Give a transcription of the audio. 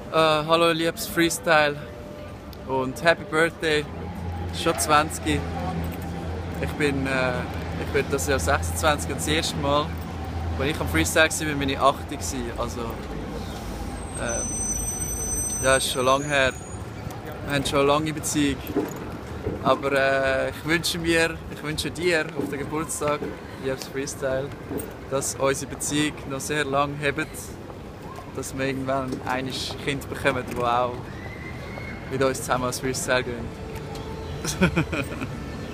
Hallo liebes Freestyle und Happy Birthday, schon 20. Ich bin das Jahr 26 und das erste Mal, als ich am Freestyle war, war meine 8. Also, ja, ist schon lange her. Wir haben schon eine lange Beziehung. Aber ich wünsche dir auf den Geburtstag, liebes Freestyle, dass unsere Beziehung noch sehr lang hebt, dass wir irgendwann ein Kind bekommen, das auch mit uns zusammen als Freestyle gehen.